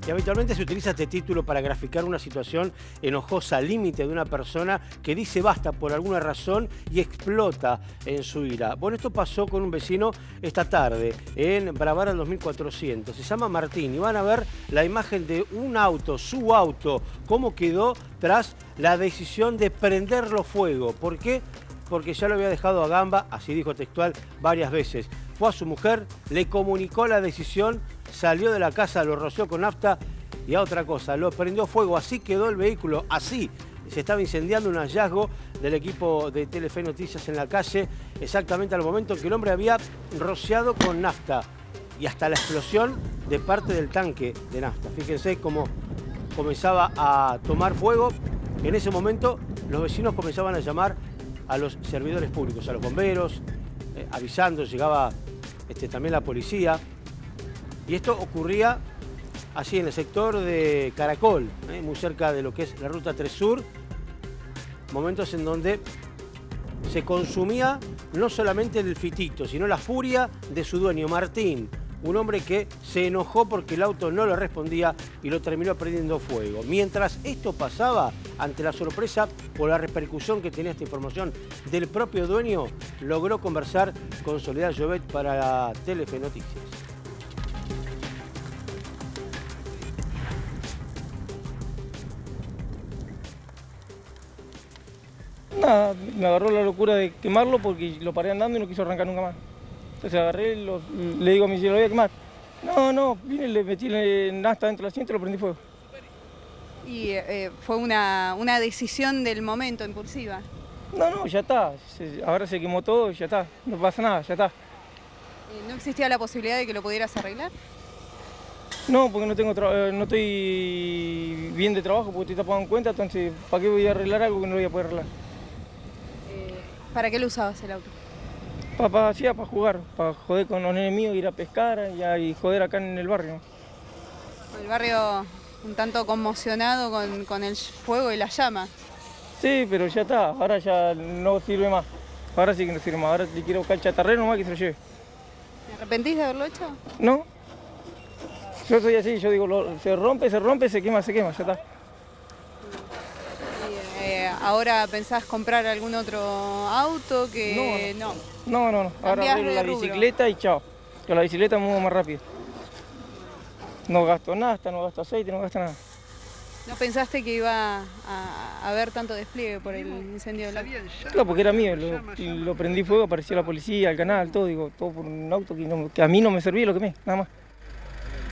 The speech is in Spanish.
Y habitualmente se utiliza este título para graficar una situación enojosa, al límite de una persona que dice basta por alguna razón y explota en su ira. Bueno, esto pasó con un vecino esta tarde en Bravara 2400. Se llama Martín y van a ver la imagen de un auto, su auto, cómo quedó tras la decisión de prenderlo fuego. ¿Por qué? Porque ya lo había dejado a gamba, así dijo textual, varias veces. Fue a su mujer, le comunicó la decisión, salió de la casa, lo roció con nafta y a otra cosa, lo prendió fuego. Así quedó el vehículo, así. Se estaba incendiando, un hallazgo del equipo de Telefe Noticias en la calle, exactamente al momento que el hombre había rociado con nafta y hasta la explosión de parte del tanque de nafta. Fíjense cómo comenzaba a tomar fuego. En ese momento los vecinos comenzaban a llamar a los servidores públicos, a los bomberos, avisando, llegaba también la policía. Y esto ocurría así en el sector de Caracol, muy cerca de lo que es la Ruta 3 Sur, momentos en donde se consumía no solamente el fitito, sino la furia de su dueño, Martín, un hombre que se enojó porque el auto no le respondía y lo terminó prendiendo fuego. Mientras esto pasaba, ante la sorpresa por la repercusión que tenía esta información del propio dueño, logró conversar con Soledad Llobet para Telefe Noticias. Nada, me agarró la locura de quemarlo porque lo paré andando y no quiso arrancar nunca más. Entonces agarré, le digo a mi cielo, lo voy a quemar. No, vine, le metí nafta dentro del asiento y lo prendí fuego. ¿Y fue una decisión del momento, impulsiva? No, ya está. Ahora se quemó todo y ya está. No pasa nada, ya está. ¿No existía la posibilidad de que lo pudieras arreglar? No, porque no estoy bien de trabajo, porque te tapado en cuenta, entonces ¿para qué voy a arreglar algo que no voy a poder arreglar? ¿Para qué lo usabas el auto? Para jugar, para joder con los nenes míos, ir a pescar y joder acá en el barrio. El barrio un tanto conmocionado con el fuego y la llama. Sí, pero ya está, ahora ya no sirve más. Ahora sí que no sirve más, ahora le quiero buscar el chatarrero nomás que se lo lleve. ¿Te arrepentís de haberlo hecho? No. Yo soy así, yo digo, se rompe, se quema, ya está. ¿Ahora pensás comprar algún otro auto que No. Ahora arreglo la bicicleta y chao. Con la bicicleta muevo más rápido. No gasto nafta, no gasto aceite, no gasto nada. ¿No pensaste que iba a haber tanto despliegue por el incendio del auto? Claro, porque era mío, lo prendí fuego, apareció la policía, el canal, todo, digo, todo por un auto que a mí no me servía y lo quemé, nada más.